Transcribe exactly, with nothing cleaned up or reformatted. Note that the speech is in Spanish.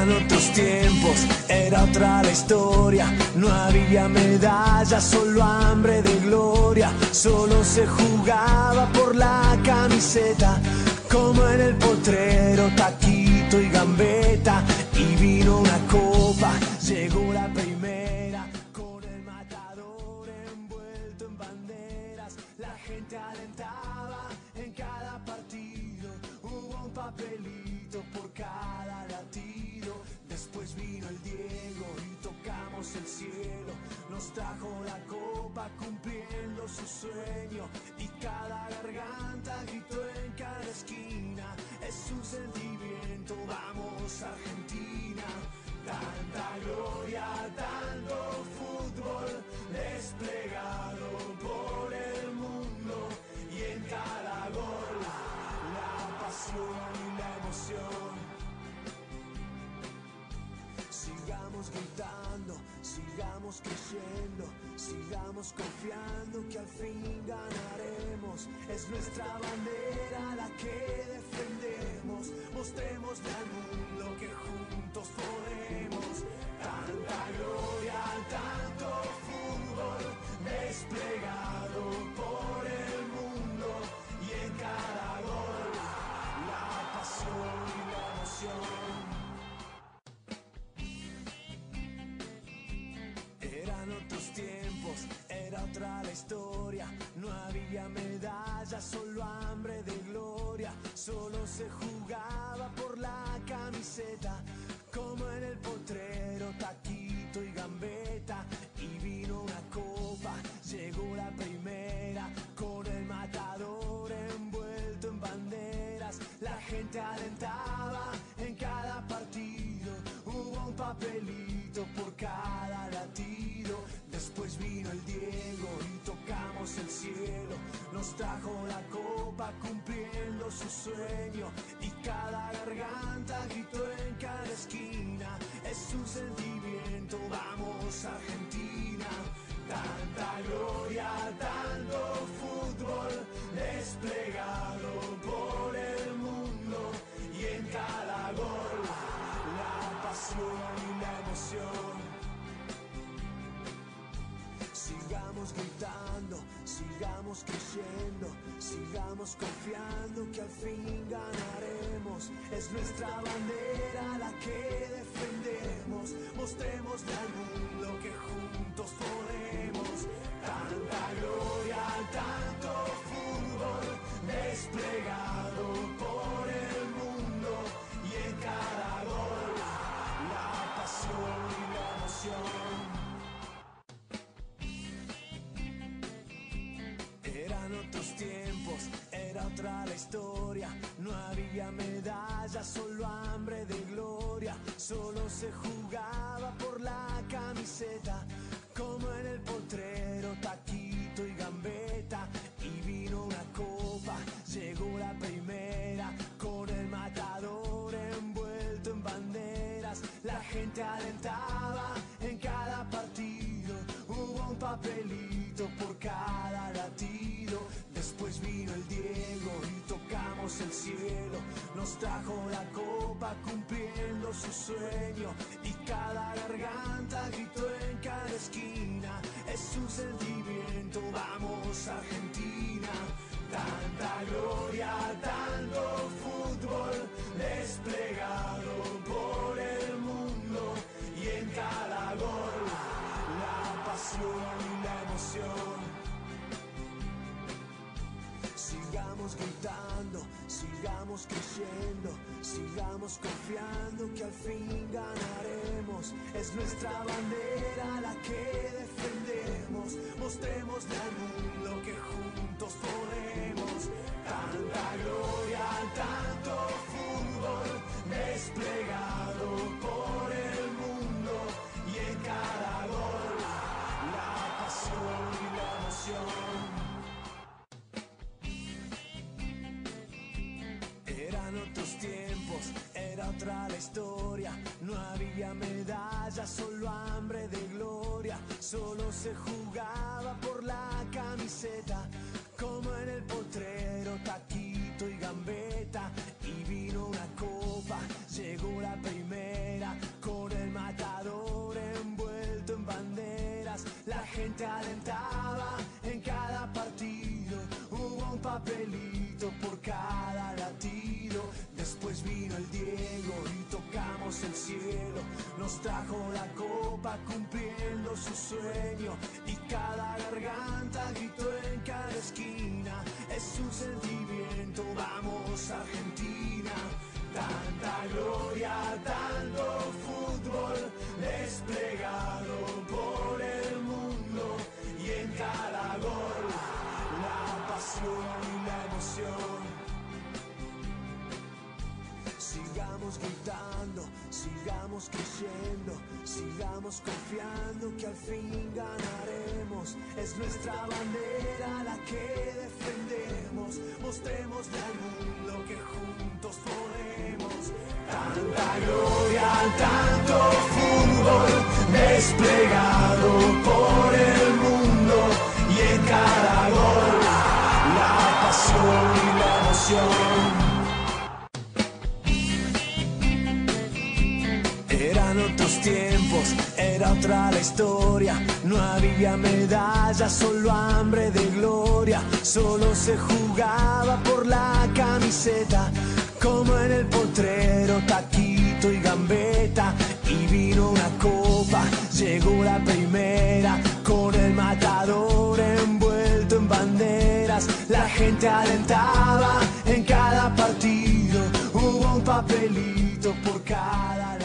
Eran otros tiempos, era otra la historia. No había medallas, solo hambre de gloria. Solo se jugaba por la camiseta, como en el potrero, taquito y gambeta. Y vino una copa, llegó la primera, con el matador envuelto en banderas. La gente alentaba en cada partido, hubo un papelito por cada latido. Después vino el Diego y tocamos el cielo. Nos trajo la copa cumpliendo su sueño. Y cada garganta gritó en cada esquina. Es un sentimiento, vamos Argentina. Tanta gloria, tanto fútbol desplegado por el mundo. Y en cada gol la pasión y la emoción. Sigamos gritando, sigamos creyendo, sigamos confiando que al fin ganaremos. Es nuestra bandera la que defendemos. Mostrémosle al mundo que juntos podemos. Tanta gloria, tanto fútbol desplegado por el mundo. Y en cada gol la pasión y la emoción. Eran otros tiempos, era otra la historia. No había medallas, solo hambre de gloria. Solo se jugaba por la camiseta, como en el potrero, taquito y gambeta. Y vino una copa, llegó la primera, con el matador envuelto en banderas. La gente alentaba en cada partido, hubo un papelito por cada latido. Después vino el Diego y tocamos el cielo. Nos trajo la copa cumpliendo su sueño. Y cada garganta gritó en cada esquina. Es un sentimiento, vamos Argentina. Tanta gloria, tanto fútbol desplegado por el mundo. Y en cada gol la pasión y la emoción. Sigamos gritando, sigamos creyendo, sigamos confiando que al fin ganaremos. Es nuestra bandera la que defendemos. Mostrémosle al mundo que juntos podemos. Tanta gloria, tanto fútbol desplegado por el mundo. Y en cada gol la pasión y la emoción. Eran otros tiempos, era otra la historia. No había medallas, solo hambre de gloria. Solo se jugaba por la camiseta, como en el potrero, taquito y gambeta. Y vino una copa, llegó la primera, con el matador envuelto en banderas. La gente alentaba en cada partido, hubo un papelito por cada latido. Después vino el Diego y tocamos el cielo. Nos trajo la copa cumpliendo su sueño. Y cada garganta gritó en cada esquina. Es un sentimiento, vamos Argentina. Tanta gloria, tanto fútbol desplegado por el mundo. Y en cada gol la pasión y la emoción. Sigamos gritando, sigamos creyendo, sigamos confiando que al fin ganaremos. Es nuestra bandera la que defendemos. Mostrémosle al mundo que juntos podemos. Tanta gloria, tanto fútbol desplegado por el mundo. Y en cada gol la pasión y la emoción. Eran otros tiempos, era otra la historia. No había medallas, solo hambre de gloria. Solo se jugaba por la camiseta, como en el potrero, taquito y gambeta. Y vino una copa, llegó la primera, gente alentaba en cada partido, hubo un papelito por cada latido. Después vino el Diego y tocamos el cielo, nos trajo la copa cumpliendo su sueño, y cada garganta gritó en cada esquina, es un sentimiento, vamos Argentina. Tanta gloria, tanto fútbol desplegado por el mundo, y en cada gol la pasión y la emoción. Sigamos gritando, sigamos creyendo, sigamos confiando que al fin ganaremos. Es nuestra bandera la que defendemos, mostrémosle al mundo que juntos podemos. Tanta gloria, tanto fútbol desplegado por el mundo, y en cada gol la pasión y la emoción. Eran otros tiempos, era otra la historia, no había medallas, solo hambre de gloria, solo se jugaba por la camiseta, como en el potrero, taquito y gambeta, y vino una copa, llegó la primera, con el matador envuelto en banderas, la gente alentaba en cada partido, hubo un papelito por cada